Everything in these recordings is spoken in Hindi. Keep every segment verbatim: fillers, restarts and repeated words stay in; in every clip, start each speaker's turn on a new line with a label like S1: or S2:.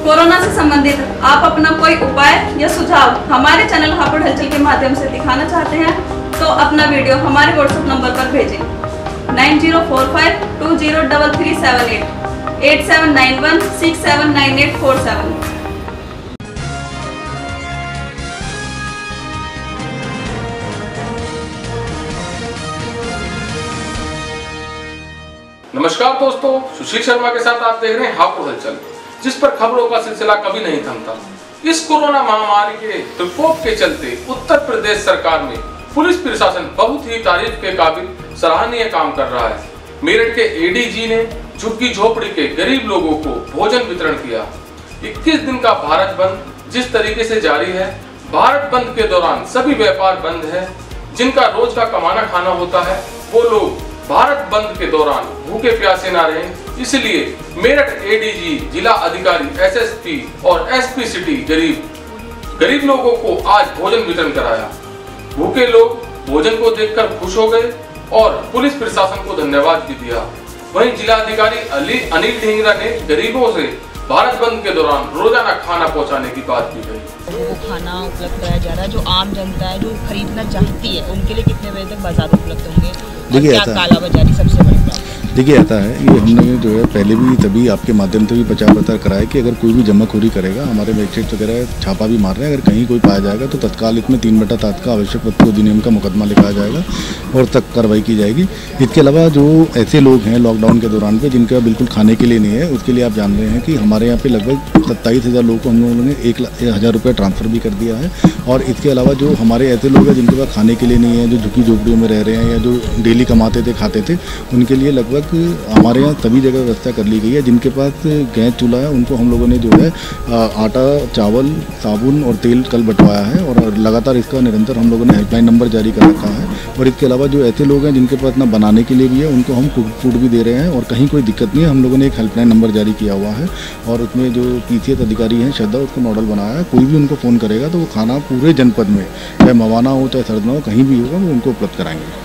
S1: कोरोना से संबंधित आप अपना कोई उपाय या सुझाव हमारे चैनल हापुड़ हलचल के माध्यम से दिखाना चाहते हैं तो अपना वीडियो हमारे व्हाट्सएप नंबर पर भेजें nine zero four five two zero double three seven eight eight seven nine one six seven nine eight four seven.
S2: नमस्कार दोस्तों, सुशील शर्मा के साथ आप देख रहे हैं हापुड़ हलचल, जिस पर खबरों का सिलसिला कभी नहीं थमता। इस कोरोना महामारी के प्रकोप के चलते उत्तर प्रदेश सरकार में पुलिस प्रशासन बहुत ही तारीफ के काबिल सराहनीय काम कर रहा है। मेरठ के एडीजी ने झुग्गी झोपड़ी के गरीब लोगों को भोजन वितरण किया। इक्कीस दिन का भारत बंद जिस तरीके से जारी है, भारत बंद के दौरान सभी व्यापार बंद है। जिनका रोज का कमाना खाना होता है वो लोग भारत बंद के दौरान भूखे प्यासे ना रहें, इसलिए मेरठ एडीजी, जिला अधिकारी, एसएसपी और एसपी सिटी गरीब गरीब लोगों को आज भोजन वितरण कराया। भूखे लोग भोजन को देखकर खुश हो गए और पुलिस प्रशासन को धन्यवाद भी दिया। वहीं जिला अधिकारी अली अनिल ढींगरा ने गरीबों से भारत बंद के दौरान रोजाना खाना पहुंचाने की बात की गई।
S3: वो खाना उपलब्ध कराया जा रहा है, जो आम जनता है जो खरीदना चाहती है उनके लिए कितने बजे तक बाजार उपलब्ध होंगे?
S4: देखिए
S3: क्या काला बाजारी सबसे बड़ी बात?
S4: देखिए ऐसा है, ये हमने जो है पहले भी तभी आपके माध्यम से भी प्रचार प्रचार कराया कि अगर कोई भी जमाखोरी करेगा, हमारे मजिस्ट्रेट वगैरह छापा भी मार रहे हैं, अगर कहीं कोई पाया जाएगा तो तत्काल इसमें तीन बटा सात का आवश्यक वस्तु अधिनियम का मुकदमा लिखाया जाएगा और तक कार्रवाई की जाएगी। इसके अलावा जो ऐसे लोग हैं लॉकडाउन के दौरान पे जिनका बिल्कुल खाने के लिए नहीं है, उसके लिए आप जान रहे हैं कि हमारे यहाँ पे लगभग सत्ताईस हज़ार लोगों को हम लोगों ने एक हज़ार रुपये ट्रांसफ़र भी कर दिया है। और इसके अलावा जो हमारे ऐसे लोग हैं जिनके पास खाने के लिए नहीं है, जो झुग्गी झोपड़ियों में रह रहे हैं या जो डेली कमाते थे खाते थे, उनके लिए लगभग हमारे यहाँ सभी जगह व्यवस्था कर ली गई है। जिनके पास गैस चूल्हा है उनको हम लोगों ने जो है आटा, चावल, साबुन और तेल कल बंटवाया है और लगातार इसका निरंतर हम लोगों ने हेल्पलाइन नंबर जारी कर रखा है। और इसके अलावा जो ऐसे लोग हैं जिनके पास ना बनाने के लिए भी है, उनको हम फूड भी दे रहे हैं और कहीं कोई दिक्कत नहीं है। हम लोगों ने एक हेल्पलाइन नंबर जारी किया हुआ है और उसमें जो पीसीएस अधिकारी हैं श्रद्धा, उसको मॉडल बनाया है। कोई भी उनको फ़ोन करेगा तो वो खाना पूरे जनपद में, चाहे मवाना हो चाहे सरदना हो, कहीं भी होगा वो उनको उपलब्ध कराएंगे।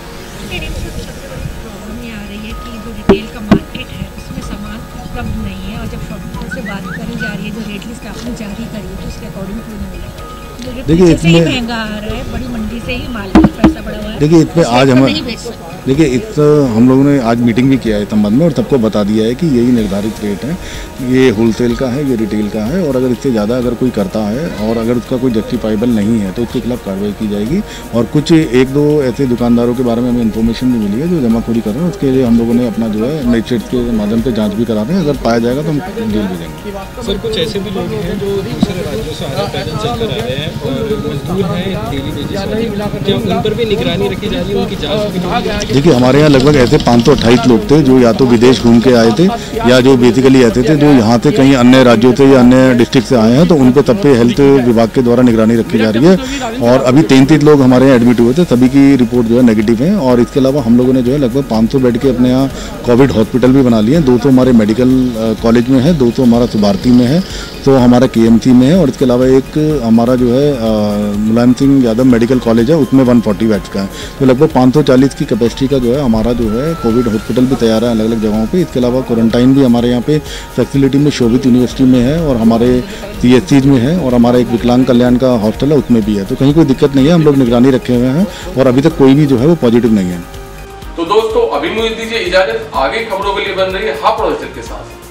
S5: उपलब्ध नहीं है और जब शॉपकीपर से बात करी जा रही है, जो रेट लिस्ट आपने जारी करी है तो उसके अकॉर्डिंग क्यों नहीं मिला? देखिए इसमें महंगा आ रहा है, बड़ी मंडी से ही माल भी पैसा बढ़ा हुआ है।
S4: देखिए इसमें आज हम देखिए इस हम लोगों ने आज मीटिंग भी किया है इस संबंध में और सबको बता दिया है कि यही निर्धारित रेट है, ये होलसेल का है, ये रिटेल का है। और अगर इससे ज़्यादा अगर कोई करता है और अगर उसका कोई जस्टिफाइबल नहीं है तो उसके खिलाफ कार्रवाई की जाएगी। और कुछ एक दो ऐसे दुकानदारों के बारे में हमें इन्फॉर्मेशन भी मिली है जो जमाखोरी कर रहे हैं, उसके लिए हम लोगों ने अपना जो है मजिस्ट्रेट के माध्यम से जाँच भी करा रहे हैं। अगर पाया जाएगा तो हम जेल भी देंगे।
S6: सर कुछ ऐसे भी लोग हैं जो दूसरे राज्यों से आ पैदल चल कर आ रहे हैं, मजदूर हैं, डेली बेसिस, क्या उन पर भी निगरानी रखी जा रही है, उनकी जांच भी?
S4: देखिए हमारे यहाँ लगभग ऐसे पाँच सौ अट्ठाईस लोग थे जो या तो विदेश घूम के आए थे या जो बेसिकली ऐसे थे जो यहाँ से कहीं अन्य राज्यों से या अन्य डिस्ट्रिक्ट से आए हैं, तो उन पे तब पे हेल्थ विभाग के द्वारा निगरानी रखी जा रही है। और अभी तैंतीस लोग हमारे यहाँ एडमिट हुए थे, सभी की रिपोर्ट जो है नेगेटिव है। और इसके अलावा हम लोगों ने जो है लगभग पाँच सौ बेड के अपने यहाँ कोविड हॉस्पिटल भी बना लिए हैं। दो सौ हमारे मेडिकल कॉलेज में है, दो सौ हमारा सुभारती में है, तो हमारा केएमसी में है। और इसके अलावा एक हमारा जो है मुलायम सिंह यादव मेडिकल कॉलेज है, उसमें एक सौ चालीस बेड्स का है। तो लगभग पाँच सौ चालीस की कैपेसिटी का जो है हमारा जो है कोविड हॉस्पिटल भी तैयार है अलग अलग जगहों पे। इसके अलावा क्वारंटाइन भी हमारे यहाँ पे फैसिलिटी में शोभित यूनिवर्सिटी में है और हमारे सीएचसीज में है और हमारा एक विकलांग कल्याण का हॉस्टल है उसमें भी है। तो कहीं कोई दिक्कत नहीं है, हम लोग निगरानी रखे हुए हैं और अभी तक कोई भी जो है वो पॉजिटिव नहीं है।
S2: तो दोस्तों अभी मुझे दीजिए इजाजत, आगे खबरों के लिए बन रही है हापुड़ हलचल के साथ।